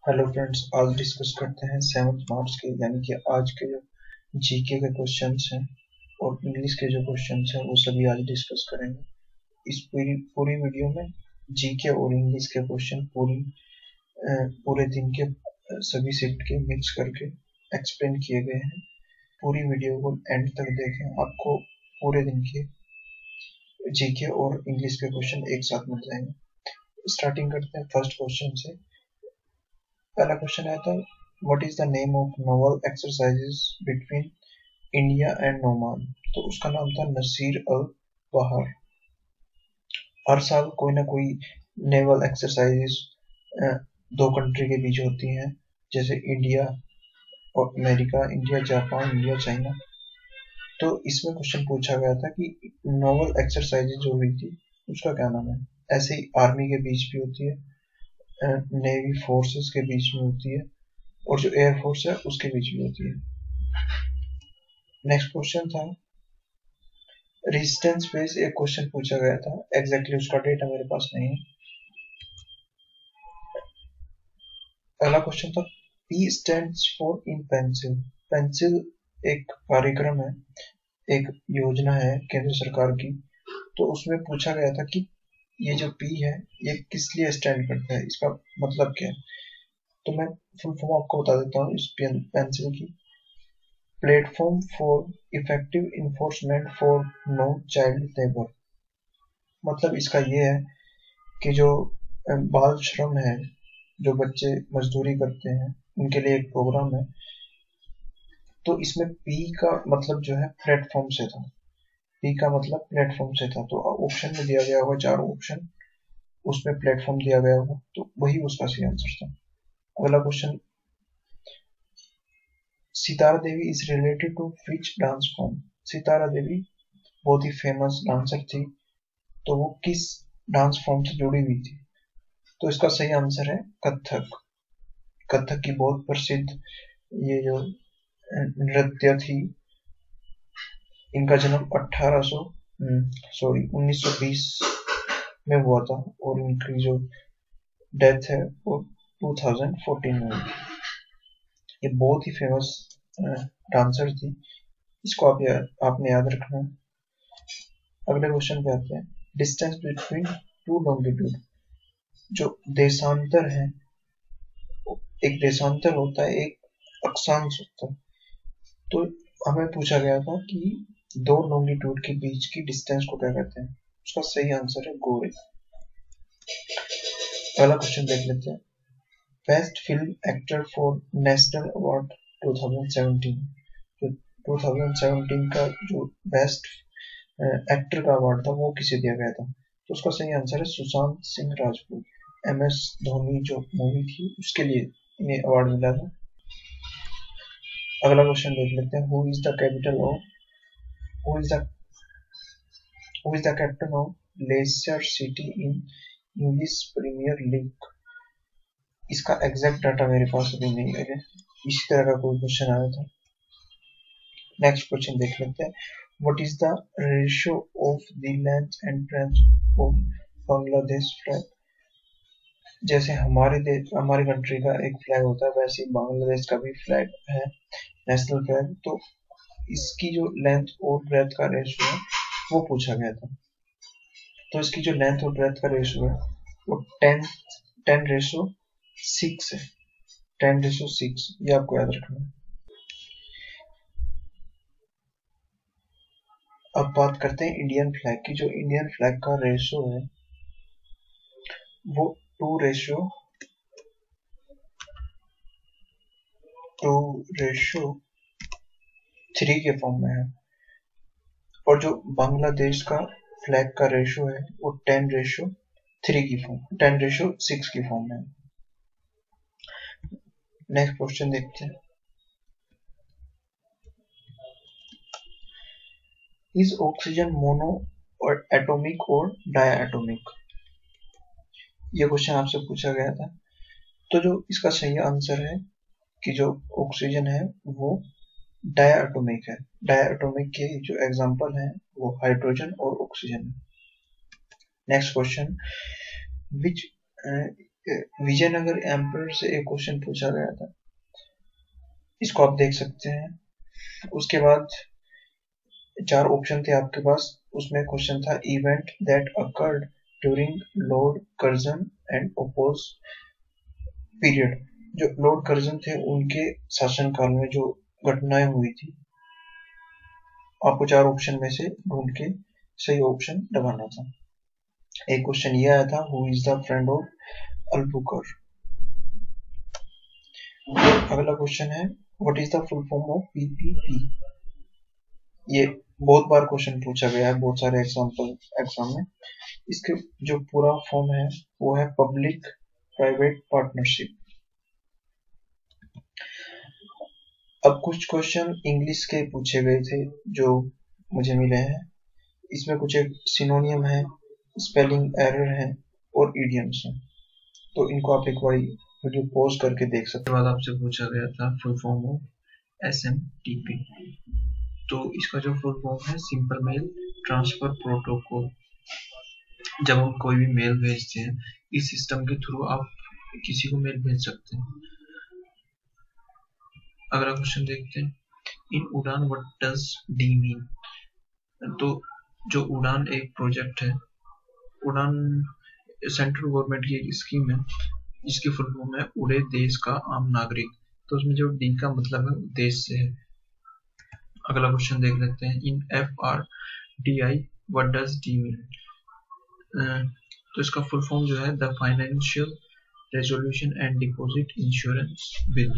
Hello friends, आज discuss करते हैं 7 मार्च के यानी कि आज के जो जीके के क्वेश्चंस हैं और इंग्लिश के जो क्वेश्चंस हैं वो सभी आज डिस्कस करेंगे। इस पूरी पूरी वीडियो में जीके और इंग्लिश के क्वेश्चन पूरे दिन के सभी शिफ्ट के मिक्स करके एक्सप्लेन किए गए हैं। पूरी वीडियो को एंड तक देखें, आपको पूरे दिन के जीके और इंग्लिश के क्वेश्चन एक साथ मिल जाएंगे। स्टार्टिंग करते हैं फर्स्ट क्वेश्चन से। पहला क्वेश्चन आया था, what is the name of naval exercises between India and Oman. तो उसका नाम था नसीर अल बहार। हर साल कोई ना कोई नेवल एक्सरसाइजेस दो कंट्री के बीच होती हैं, जैसे इंडिया और America, India Japan, India China. तो इसमें क्वेश्चन पूछा गया था कि नोवल एक्सरसाइजेज जो हुई थी उसका क्या नाम है। ऐसे ही आर्मी के बीच भी होती है, नेवी फोर्सेस के बीच में होती है, और जो एयरफोर्स है उसके बीच में होती है। नेक्स्ट क्वेश्चन था रेजिस्टेंस बेस। एक क्वेश्चन पूछा गया था, एग्जैक्टली उसका डेटा मेरे पास नहीं है। पहला क्वेश्चन था P stands for in pencil. Pencil एक कार्यक्रम है, एक योजना है केंद्र सरकार की। तो उसमें पूछा गया था कि ये जो पी है ये किस लिए स्टैंड करता है, इसका मतलब क्या है। तो मैं फुल फॉर्म आपको बता देता हूँ इस पेंसिल की। Platform for effective enforcement for no child labour. मतलब इसका ये है कि जो बाल श्रम है, जो बच्चे मजदूरी करते हैं, उनके लिए एक प्रोग्राम है। तो इसमें पी का मतलब जो है प्लेटफॉर्म से था। पी का मतलब प्लेटफॉर्म से था, तो ऑप्शन में दिया गया होगा, चारों ऑप्शन उसमें प्लेटफॉर्म दिया गया होगा, तो वही उसका सही आंसर था। अगला question, Sitara Devi is related to which dance form. Sitara Devi बहुत ही फेमस डांसर थी, तो वो किस डांस फॉर्म से जुड़ी हुई थी। तो इसका सही आंसर है कथक। कथक की बहुत प्रसिद्ध ये जो नृत्य थी, इनका जन्म 1920 में हुआ था, और इनकी जो डेथ है वो 2014 में हुई। ये बहुत ही फेमस डांसर थी, इसको आपने याद रखना है। अगले क्वेश्चन पे आते हैं, डिस्टेंस बिटवीन टू लॉन्गिट्यूड। जो देशांतर है, एक देशांतर होता है, एक अक्षांश होता है। तो हमें पूछा गया था कि दो लॉन्गिट्यूड के बीच की डिस्टेंस को क्या कहते हैं। उसका सही आंसर है गोरे। पहला क्वेश्चन देख लेते हैं, best film actor for national award 2017। तो 2017 का जो बेस्ट एक्टर का अवार्ड था वो किसे दिया गया था। तो उसका सही आंसर है सुशांत सिंह राजपूत। MS धोनी जो मूवी थी उसके लिए इन्हें अवार्ड मिला था। अगला क्वेश्चन देख लेते हैं, who is the capital of who is the who is the captain of Leicester City in English Premier League. इसका एग्जैक्ट डाटा मेरे पास अभी नहीं है, इसी तरह का कोई क्वेश्चन आया था। नेक्स्ट क्वेश्चन देख लेते हैं, what is the ratio of the length and breadth of Bangladesh flag. जैसे हमारी कंट्री का एक फ्लैग होता है, वैसे ही बांग्लादेश का भी फ्लैग है, नेशनल फ्लैग। तो इसकी जो लेंथ और ब्रेथ का रेशियो है वो पूछा गया था। तो इसकी जो लेंथ और ब्रेथ का रेशियो है वो 10:6 है। 10:6, ये आपको याद रखना है। अब बात करते हैं इंडियन फ्लैग की। जो इंडियन फ्लैग का रेशियो है वो 2:3 के फॉर्म में है, और जो बांग्लादेश का फ्लैग का रेशियो है वो 10:6 की फॉर्म में है। नेक्स्ट क्वेश्चन देखते हैं, is oxygen mono or atomic or diatomic. ये क्वेश्चन आपसे पूछा गया था। तो जो इसका सही आंसर है कि जो ऑक्सीजन है वो डायटोमिक है। डायटोमिक के जो एग्जांपल हैं वो हाइड्रोजन और ऑक्सीजन है। Next question, which Vijayanagar empire से एक क्वेश्चन पूछा गया था, इसको आप देख सकते हैं। उसके बाद 4 ऑप्शन थे आपके पास, उसमें क्वेश्चन था event that occurred during Lord Curzon and oppose period. जो लॉर्ड कर्जन थे उनके शासनकाल में जो घटनाएं हुई थी, आपको 4 ऑप्शन में से ढूंढ के सही ऑप्शन लगाना था। एक क्वेश्चन ये आया था, who is the friend of Albuquerque. अगला क्वेश्चन है, what is the full form of PPP. ये बहुत बार क्वेश्चन पूछा गया है बहुत सारे एग्जाम में। इसके जो पूरा फॉर्म है वो है पब्लिक प्राइवेट पार्टनरशिप। अब कुछ क्वेश्चन इंग्लिश के पूछे गए थे जो मुझे मिले हैं। इसमें कुछ एक सिनोनियम है, स्पेलिंग एरर है और इडियम्स हैं, तो इनको आप एक बार वीडियो पॉज करके देख सकते हैं। बाद आपसे पूछा गया था फुल फॉर्म ऑफ SMTP। तो इसका जो फुल फॉर्म है सिंपल मेल ट्रांसफर प्रोटोकॉल। जब हम कोई भी मेल भेजते हैं, इस सिस्टम के थ्रू आप किसी को मेल भेज सकते हैं। अगला क्वेश्चन देखते हैं, इन उड़ान व्हाट डज डी मीन। तो जो उड़ान एक प्रोजेक्ट है, उड़ान सेंट्रल गवर्नमेंट की एक स्कीम है जिसकी फुल फॉर्म है उड़े देश का आम नागरिक। तो उसमें जो डी का मतलब है देश से है। अगला क्वेश्चन देख लेते हैं, in FRDI what does D mean. तो इसका फुल फॉर्म जो है the financial resolution and deposit insurance bill.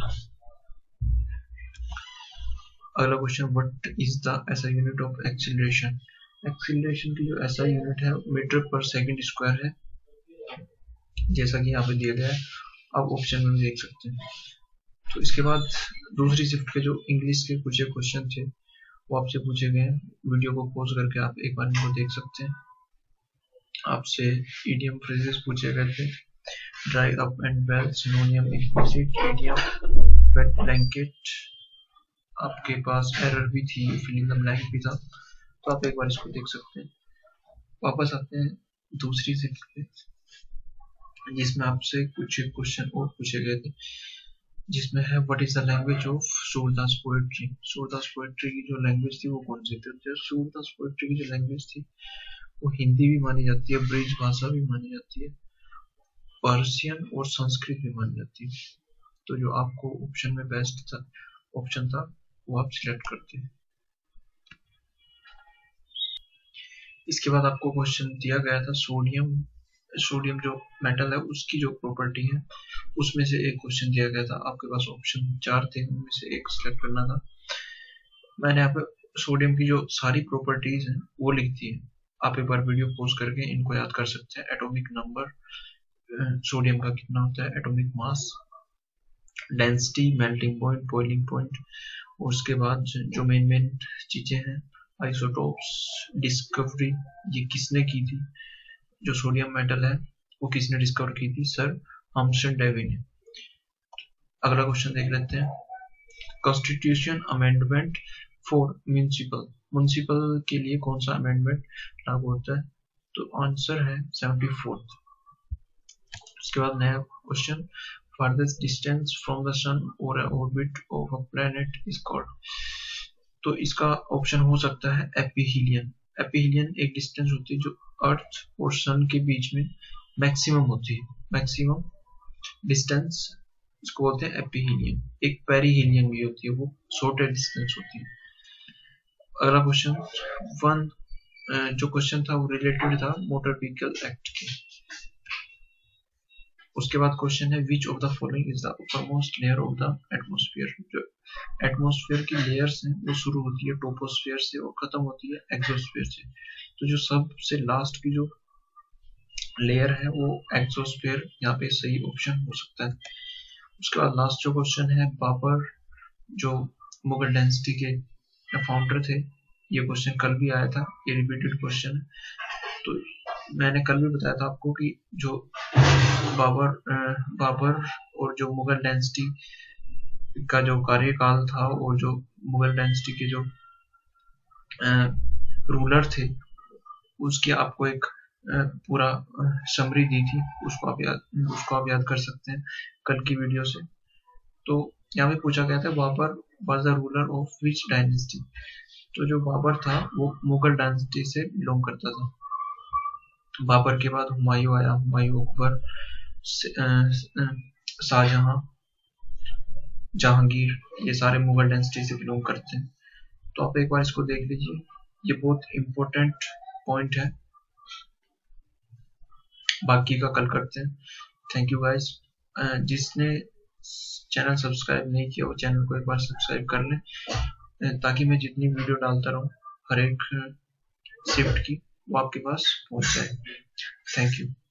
अगला question, what is the SI unit of acceleration. Acceleration की जो SI यूनिट है मीटर पर सेकंड स्क्वायर है, जैसा कि यहाँ पे दिया गया है, आप ऑप्शन में देख सकते हैं। तो इसके बाद दूसरी शिफ्ट के जो इंग्लिश के कुछ क्वेश्चन थे वो आपसे पूछे गए हैं। वीडियो को पॉज करके आप एक बार इनको देख सकते हैं। आपसे इडियम फ्रेजेस पूछे गए थे, dry up and well, synonym, implicit, idiom, wet blanket. आपके पास एरर भी थी, फिलिंग द ब्लैंक भी था, तो आप एक बार इसको देख सकते हैं। वापस आते हैं दूसरी शिफ्ट पे, जिसमें आपसे कुछ क्वेश्चन और पूछे गए थे, जिसमें है what is the language of Surdas poetry. Surdas poetry की जो लैंग्वेज थी वो कौन सी थी। तो सूरदास पोएट्री की जो लैंग्वेज थी वो हिंदी भी मानी जाती है, ब्रिज भाषा भी मानी जाती है, पर्शियन और संस्कृत भी मानी जाती है। तो जो आपको ऑप्शन में बेस्ट ऑप्शन था वो आप सिलेक्ट करते हैं। इसके बाद आपको क्वेश्चन दिया गया था सोडियम जो मेटल है उसकी जो प्रॉपर्टी है उसमें से एक क्वेश्चन दिया गया था। आपके पास ऑप्शन 4 थे, उनमें से एक सिलेक्ट करना था। मैंने यहाँ पे सोडियम की जो सारी प्रॉपर्टीज हैं वो लिख दी है। आप एक बार वीडियो पॉज करके इनको याद कर सकते हैं। एटॉमिक नंबर सोडियम का कितना होता है, atomic mass, density, melting point, boiling point, और उसके बाद जो मेन चीजें हैं, आइसोटोप्स, डिस्कवरी, ये किसने की थी, जो सोडियम मेटल है वो किसने डिस्कवर की थी, सर हम्सन डेवी ने। अगला क्वेश्चन देख लेते हैं, कॉन्स्टिट्यूशन अमेंडमेंट फॉर म्युनिसिपल के लिए कौन सा अमेंडमेंट लागू होता है। तो आंसर है 74। उसके बाद नया question, farthest distance from the sun or an orbit of a planet is called। तो इसका ऑप्शन हो सकता है एपीहीलियन। एपीहीलियन एक डिस्टेंस होती है जो अर्थ और सन के बीच में मैक्सिमम होती है, मैक्सिमम डिस्टेंस, इसको बोलते हैं एपीहीलियन। एक पेरीहीलियन भी होती है, वो शॉर्टर डिस्टेंस होती है। अगला क्वेश्चन जो क्वेश्चन था वो रिलेटेड था मोटर व्हीकल एक्ट के। उसके बाद क्वेश्चन है which of the following is the uppermost layer of the atmosphere. जो एटमॉस्फेयर की लेयर्स हैं वो शुरू होती है टोपोस्फेयर से और खत्म होती है एक्सोस्फेयर से। तो जो सबसे लास्ट की जो लेयर है वो एक्सोस्फेयर, यहाँ पे सही ऑप्शन हो सकता है। उसके बाद लास्ट जो क्वेश्चन है, बाबर जो मुगल डायनेस्टी के फाउंडर थे, ये क्वेश्चन कल भी आया था, ये रिपीटेड क्वेश्चन है। तो मैंने कल भी बताया था आपको कि जो बाबर और जो मुगल डायनेस्टी का जो कार्यकाल था और जो मुगल डायनेस्टी के जो रूलर थे उसकी आपको एक पूरा समरी दी थी, उसको आप याद कर सकते हैं कल की वीडियो से। तो यहाँ पे पूछा गया था Babur was the ruler of which dynasty. तो जो बाबर था वो मुगल डायनेस्टी से बिलोंग करता था। बाबर के बाद हुमायूं आया, हुमायूं, अकबर, शाहजहां, जहांगीर, ये सारे मुगल डायनेस्टी से बिलोंग करते हैं। तो आप एक बार इसको देख लीजिए, ये बहुत इंपॉर्टेंट पॉइंट है। बाकी का कल करते हैं। Thank you guys. जिसने चैनल सब्सक्राइब नहीं किया वो चैनल को एक बार सब्सक्राइब कर लें, ताकि मैं जितनी वीडियो डालता रहूं हर एक शिफ्ट की वो आपके पास पहुंच जाए। Thank you.